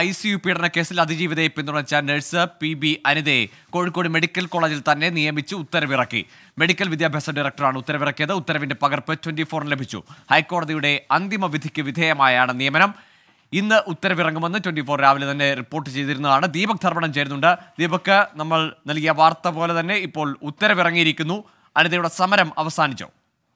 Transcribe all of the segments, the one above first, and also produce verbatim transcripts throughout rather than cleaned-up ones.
I C U പീഡന കേസിൽ അതിജീവിതയെ പിന്തുണച്ച നഴ്സ് പി ബി അനിതയെ കോഴിക്കോട് മെഡിക്കൽ കോളേജിൽ തന്നെ നിയമിച്ച് ഉത്തരവിറക്കി. മെഡിക്കൽ വിദ്യാഭ്യാസ ഡയറക്ടറാണ് ഉത്തരവിറക്കിയത്. ഉത്തരവിന്റെ പകർപ്പ് ട്വന്റി ഫോറിന് ലഭിച്ചു. ഹൈക്കോടതിയുടെ അന്തിമ വിധിക്ക് വിധേയമായാണ് നിയമനം. ഇന്ന് ഉത്തരവിറങ്ങുമെന്ന് ട്വന്റി ഫോർ രാവിലെ തന്നെ റിപ്പോർട്ട് ചെയ്തിരുന്നതാണ്. ദീപക് ധർമ്മടം ചേരുന്നുണ്ട്. ദീപക്, നമ്മൾ നൽകിയ വാർത്ത പോലെ തന്നെ ഇപ്പോൾ ഉത്തരവിറങ്ങിയിരിക്കുന്നു. അനിതയുടെ സമരം അവസാനിച്ചോ?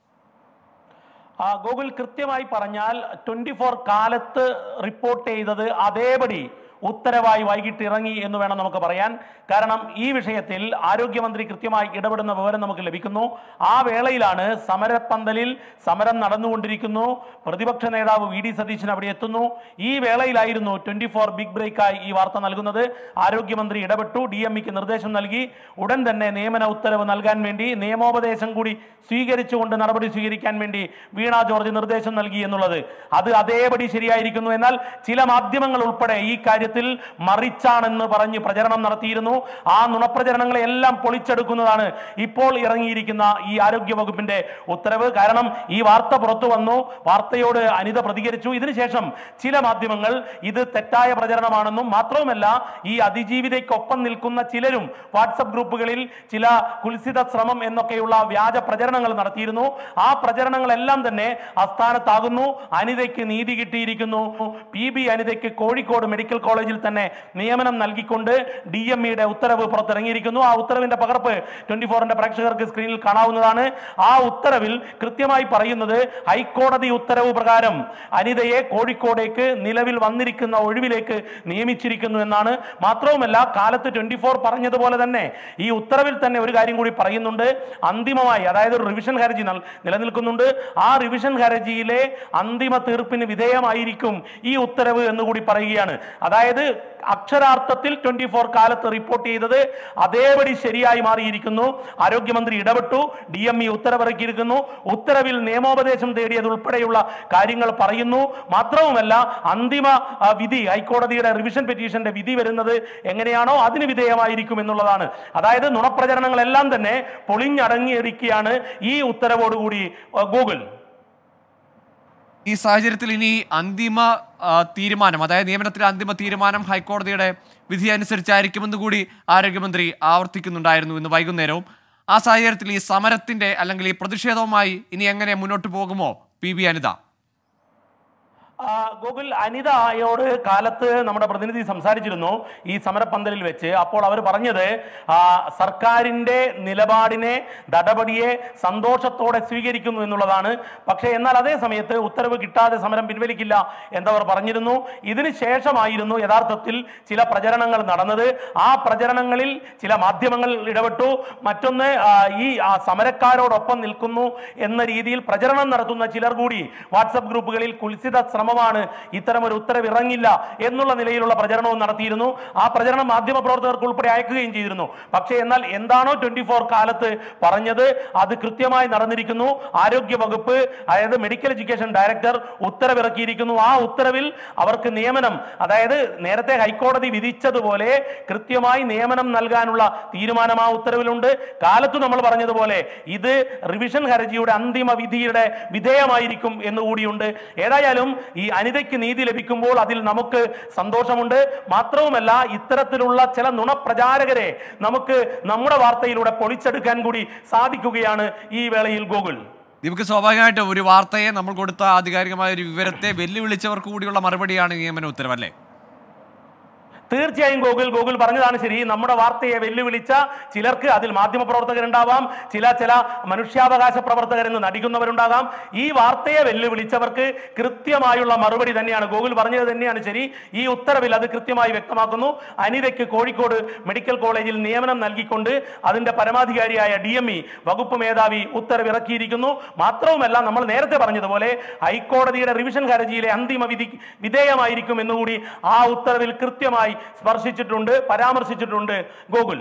ഗൂഗിൾ കൃത്യമായി പറഞ്ഞാൽ ട്വന്റി ഫോർ കാലത്ത് റിപ്പോർട്ട് ചെയ്തത് അതേപടി ഉത്തരവായി വൈകിട്ട് ഇറങ്ങി എന്ന് വേണം നമുക്ക് പറയാൻ. കാരണം ഈ വിഷയത്തിൽ ആരോഗ്യമന്ത്രി കൃത്യമായി ഇടപെടുന്ന വിവരം നമുക്ക് ലഭിക്കുന്നു. ആ വേളയിലാണ് സമരപ്പന്തലിൽ സമരം നടന്നുകൊണ്ടിരിക്കുന്നു. പ്രതിപക്ഷ നേതാവ് വി ഡി സതീശൻ അവിടെ എത്തുന്നു. ഈ വേളയിലായിരുന്നു ട്വന്റി ഫോർ ബിഗ് ബ്രേക്കായി ഈ വാർത്ത നൽകുന്നത്. ആരോഗ്യമന്ത്രി ഇടപെട്ടു, ഡി എം ഇക്ക് നിർദ്ദേശം നൽകി. ഉടൻ തന്നെ നിയമന ഉത്തരവ് നൽകാൻ വേണ്ടി നിയമോപദേശം കൂടി സ്വീകരിച്ചുകൊണ്ട് നടപടി സ്വീകരിക്കാൻ വേണ്ടി വീണ ജോർജ് നിർദ്ദേശം നൽകി എന്നുള്ളത് അത് അതേപടി ശരിയായിരിക്കുന്നു. എന്നാൽ ചില മാധ്യമങ്ങൾ ഉൾപ്പെടെ ഈ കാര്യത്തിൽ മറിച്ചാണെന്ന് പറഞ്ഞ് പ്രചരണം നടത്തിയിരുന്നു. ആ നുണപ്രചരണങ്ങളെല്ലാം പൊളിച്ചെടുക്കുന്നതാണ് ഇപ്പോൾ ഇറങ്ങിയിരിക്കുന്ന ഈ ആരോഗ്യ വകുപ്പിന്റെ ഉത്തരവ്. കാരണം ഈ വാർത്ത പുറത്തു വന്നു, വാർത്തയോട് അനിത പ്രതികരിച്ചു. ഇതിനുശേഷം ചില മാധ്യമങ്ങൾ ഇത് തെറ്റായ പ്രചരണമാണെന്നും മാത്രവുമല്ല ഈ അതിജീവിതയ്ക്കൊപ്പം നിൽക്കുന്ന ചിലരും വാട്സപ്പ് ഗ്രൂപ്പുകളിൽ ചില കുൽസിത ശ്രമം എന്നൊക്കെയുള്ള വ്യാജ പ്രചരണങ്ങൾ നടത്തിയിരുന്നു. ആ പ്രചരണങ്ങളെല്ലാം തന്നെ അസ്ഥാനത്താകുന്നു. അനിതയ്ക്ക് നീതി കിട്ടിയിരിക്കുന്നു. പി ബി അനിതയ്ക്ക് കോഴിക്കോട് മെഡിക്കൽ കോളേജിൽ തന്നെ നിയമനം നൽകിക്കൊണ്ട് ഡി എം ഇയുടെ ഉത്തരവ് പുറത്തിറങ്ങിയിരിക്കുന്നു. ആ ഉത്തരവിന്റെ പകർപ്പ് ട്വന്റി ഫോറിന്റെ പ്രേക്ഷകർക്ക് സ്ക്രീനിൽ കാണാവുന്നതാണ്. ആ ഉത്തരവിൽ കൃത്യമായി പറയുന്നത് ഹൈക്കോടതി ഉത്തരവ് പ്രകാരം അനിതയെ കോഴിക്കോടേക്ക് നിലവിൽ വന്നിരിക്കുന്ന ഒഴിവിലേക്ക് നിയമിച്ചിരിക്കുന്നു എന്നാണ്. മാത്രവുമല്ല കാലത്ത് ട്വന്റി ഫോർ പറഞ്ഞതുപോലെ തന്നെ ഈ ഉത്തരവിൽ തന്നെ ഒരു കാര്യം കൂടി പറയുന്നുണ്ട്. അന്തിമമായി, അതായത് ഒരു റിവിഷൻ ഹർജി നിലനിൽക്കുന്നുണ്ട്. ആ റിവിഷൻ ഹർജിയിലെ അന്തിമ തീർപ്പിന് വിധേയമായിരിക്കും ഈ ഉത്തരവ് എന്നുകൂടി പറയുകയാണ്. അതായത് അക്ഷരാർത്ഥത്തിൽ ട്വന്റി ഫോർ കാലത്ത് റിപ്പോർട്ട് ചെയ്തത് അതേപടി ശരിയായി മാറിയിരിക്കുന്നു. ആരോഗ്യമന്ത്രി ഇടപെട്ടു, ഡി എം ഇ ഉത്തരവിറക്കിയിരിക്കുന്നു. ഉത്തരവിൽ നിയമോപദേശം തേടിയത് ഉൾപ്പെടെയുള്ള കാര്യങ്ങൾ പറയുന്നു. മാത്രവുമല്ല അന്തിമ വിധി, ഹൈക്കോടതിയുടെ റിവിഷൻ പെറ്റീഷന്റെ വിധി വരുന്നത് എങ്ങനെയാണോ അതിന് വിധേയമായിരിക്കും എന്നുള്ളതാണ്. അതായത് നുണപ്രചരണങ്ങളെല്ലാം തന്നെ പൊളിഞ്ഞടങ്ങിയിരിക്കുകയാണ് ഈ ഉത്തരവോടുകൂടി. ഗൂഗിൾ ഈ സാഹചര്യത്തിൽ ഇനി അന്തിമ തീരുമാനം, അതായത് നിയമനത്തിലെ അന്തിമ തീരുമാനം ഹൈക്കോടതിയുടെ വിധി അനുസരിച്ചായിരിക്കുമെന്ന് കൂടി ആരോഗ്യമന്ത്രി ആവർത്തിക്കുന്നുണ്ടായിരുന്നു ഇന്ന് വൈകുന്നേരവും. ആ സാഹചര്യത്തിൽ ഈ സമരത്തിന്റെ അല്ലെങ്കിൽ ഈ പ്രതിഷേധവുമായി ഇനി എങ്ങനെ മുന്നോട്ട് പോകുമോ പി ബി അനിത? ഗൂഗിൾ അനിതയോട് കാലത്ത് നമ്മുടെ പ്രതിനിധി സംസാരിച്ചിരുന്നു ഈ സമരപ്പന്തലിൽ വെച്ച്. അപ്പോൾ അവർ പറഞ്ഞത് സർക്കാരിന്റെ നിലപാടിനെ, നടപടിയെ സന്തോഷത്തോടെ സ്വീകരിക്കുന്നു എന്നുള്ളതാണ്. പക്ഷേ എന്നാൽ അതേ സമയത്ത് ഉത്തരവ് കിട്ടാതെ സമരം പിൻവലിക്കില്ല എന്നവർ പറഞ്ഞിരുന്നു. ഇതിന് ശേഷമായിരുന്നു യഥാർത്ഥത്തിൽ ചില പ്രചരണങ്ങൾ നടന്നത്. ആ പ്രചരണങ്ങളിൽ ചില മാധ്യമങ്ങൾ ഇടപെട്ടു. മറ്റൊന്ന് ഈ സമരക്കാരോടൊപ്പം നിൽക്കുന്നു എന്ന രീതിയിൽ പ്രചരണം നടത്തുന്ന ചിലർ കൂടി വാട്സപ്പ് ഗ്രൂപ്പുകളിൽ കുൽസിത ശ്രമം ാണ് ഇത്തരം ഒരു ഉത്തരവ് ഇറങ്ങില്ല എന്നുള്ള നിലയിലുള്ള പ്രചരണവും നടത്തിയിരുന്നു. ആ പ്രചരണം മാധ്യമ പ്രവർത്തകർക്ക് ഉൾപ്പെടെ അയക്കുകയും ചെയ്തിരുന്നു. പക്ഷേ എന്നാൽ എന്താണോ ട്വന്റി ഫോർ കാലത്ത് പറഞ്ഞത് അത് കൃത്യമായി നടന്നിരിക്കുന്നു. ആരോഗ്യ വകുപ്പ്, അതായത് മെഡിക്കൽ എഡ്യൂക്കേഷൻ ഡയറക്ടർ ഉത്തരവിറക്കിയിരിക്കുന്നു. ആ ഉത്തരവിൽ അവർക്ക് നിയമനം, അതായത് നേരത്തെ ഹൈക്കോടതി വിധിച്ചതുപോലെ കൃത്യമായി നിയമനം നൽകാനുള്ള തീരുമാനം ആ ഉത്തരവിലുണ്ട്. കാലത്ത് നമ്മൾ പറഞ്ഞതുപോലെ ഇത് റിവിഷൻ ഹർജിയുടെ അന്തിമ വിധിയുടെ വിധേയമായിരിക്കും എന്നുകൂടിയുണ്ട്. ഏതായാലും ഈ അനിതയ്ക്ക് നീതി ലഭിക്കുമ്പോൾ അതിൽ നമുക്ക് സന്തോഷമുണ്ട്. മാത്രവുമല്ല ഇത്തരത്തിലുള്ള ചില നുണപ്രചാരകരെ നമുക്ക് നമ്മുടെ വാർത്തയിലൂടെ പൊളിച്ചെടുക്കാൻ കൂടി സാധിക്കുകയാണ് ഈ വേളയിൽ. ഗൂഗിൾ നമുക്ക് സ്വാഭാവികമായിട്ടും ഒരു വാർത്തയെ നമ്മൾ കൊടുത്ത ആധികാരികമായ ഒരു വിവരത്തെ വെല്ലുവിളിച്ചവർക്ക് കൂടിയുള്ള മറുപടിയാണ് നിയമന ഉത്തരവല്ലേ? തീർച്ചയായും ഗൂഗിൾ ഗൂഗിൾ പറഞ്ഞതാണ് ശരി. നമ്മുടെ വാർത്തയെ വെല്ലുവിളിച്ച ചിലർക്ക് അതിൽ മാധ്യമ പ്രവർത്തകരുണ്ടാവാം, ചില ചില മനുഷ്യാവകാശ പ്രവർത്തകരെന്ന് നടിക്കുന്നവരുണ്ടാകാം. ഈ വാർത്തയെ വെല്ലുവിളിച്ചവർക്ക് കൃത്യമായുള്ള മറുപടി തന്നെയാണ്. ഗൂഗിൾ പറഞ്ഞത് തന്നെയാണ് ശരി. ഈ ഉത്തരവിൽ അത് കൃത്യമായി വ്യക്തമാക്കുന്നു. അനിതയ്ക്ക് കോഴിക്കോട് മെഡിക്കൽ കോളേജിൽ നിയമനം നൽകിക്കൊണ്ട് അതിന്റെ പരമാധികാരിയായ ഡി എം ഇ വകുപ്പ് മേധാവി ഉത്തരവിറക്കിയിരിക്കുന്നു. മാത്രവുമല്ല നമ്മൾ നേരത്തെ പറഞ്ഞതുപോലെ ഹൈക്കോടതിയുടെ റിവിഷൻ ഹർജിയിലെ അന്തിമ വിധി വിധേയമായിരിക്കും എന്നുകൂടി ആ ഉത്തരവിൽ കൃത്യമായി സ്പർശിച്ചിട്ടുണ്ട്, പരാമർശിച്ചിട്ടുണ്ട്. ഗൂഗിൾ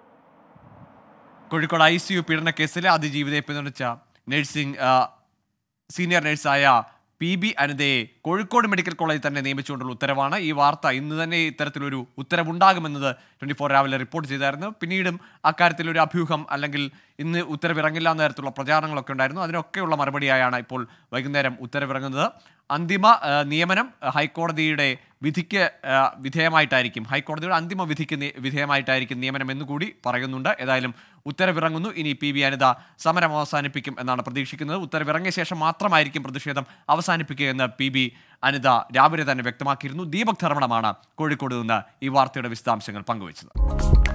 കോഴിക്കോട് ഐ സി യു പീഡന കേസിലെ അതിജീവിതയെ പിന്തുണച്ച നഴ്സിംഗ് സീനിയർ നഴ്സായ പി ബി അനിതയെ കോഴിക്കോട് മെഡിക്കൽ കോളേജിൽ തന്നെ നിയമിച്ചുകൊണ്ടുള്ള ഉത്തരവാണ്. ഈ വാർത്ത ഇന്ന് തന്നെ ഇത്തരത്തിലൊരു ഉത്തരവുണ്ടാകുമെന്നത് ട്വന്റി ഫോർ രാവിലെ റിപ്പോർട്ട് ചെയ്തായിരുന്നു. പിന്നീടും അക്കാര്യത്തിൽ ഒരു അഭ്യൂഹം അല്ലെങ്കിൽ ഇന്ന് ഉത്തരവിറങ്ങില്ല എന്ന തരത്തിലുള്ള പ്രചാരണങ്ങളൊക്കെ ഉണ്ടായിരുന്നു. അതിനൊക്കെയുള്ള മറുപടിയായാണ് ഇപ്പോൾ വൈകുന്നേരം ഉത്തരവിറങ്ങുന്നത്. അന്തിമ ആ, നിയമനം ആ, ഹൈക്കോടതിയുടെ വിധിക്ക് ആ, വിധേയമായിട്ടായിരിക്കും ഹൈക്കോടതിയുടെ അന്തിമ വിധിക്ക് നി- വിധേയമായിട്ടായിരിക്കും നിയമനം എന്നുകൂടി പറയുന്നുണ്ട്. ഏതായാലും ഉത്തരവിറങ്ങുന്നു. ഇനി പി ബി അനിത സമരം അവസാനിപ്പിക്കും എന്നാണ് പ്രതീക്ഷിക്കുന്നത്. ഉത്തരവിറങ്ങിയ ശേഷം മാത്രമായിരിക്കും പ്രതിഷേധം അവസാനിപ്പിക്കുക എന്ന് പി ബി അനിത രാവിലെ തന്നെ വ്യക്തമാക്കിയിരുന്നു. ദീപക് ധർമ്മടമാണ് കോഴിക്കോട് നിന്ന് ഈ വാർത്തയുടെ വിശദാംശങ്ങൾ പങ്കുവച്ചത്.